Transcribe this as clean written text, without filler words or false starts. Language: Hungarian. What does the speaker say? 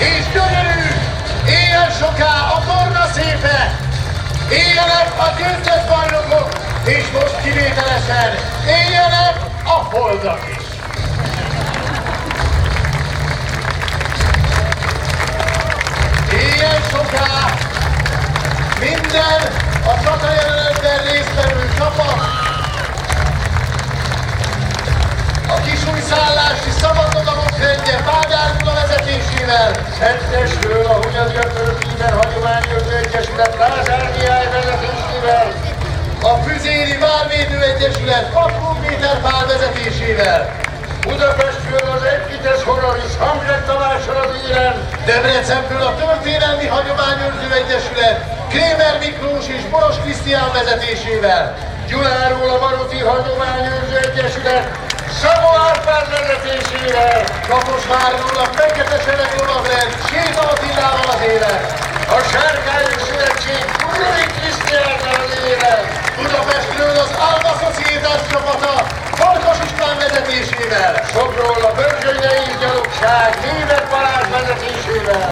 és gyönyörű, éljen soká a torna szépe, éljenek a győztes bajnokok, és most kivételesen éljenek a holdak is. Éljen soká minden a csatajelenetben résztvevő csapat, a kisújszállási szabadodalok rendje Bádár Gyula vezetésével, Szentesről a Hunyadgyöpör Fíber Hagyományőrző Egyesület Lázár Mihály vezetésével, a Füzéri Várvédő Egyesület Patkó Péter Pál vezetésével, Budapestről az Együttes Honoris Hamzsek Tamással az élen, Debrecenből a Történelmi Hagyományőrző Egyesület Krémer Miklós és Boros Krisztián vezetésével, Gyuláról a Maroti Hagyományőrző Egyesület Szabó Árpád vezetésével, Kaposvárról a Fekete Sereg Lovagrend Séta Attilával az élen, a Sárkányos Szövetség Budai Krisztiánnal az élen, Budapestről az Alma Szociétás csapata Farkas István vezetésével, Sopronról a Börzsönyei Gyalogság Német Balázs vezetésével,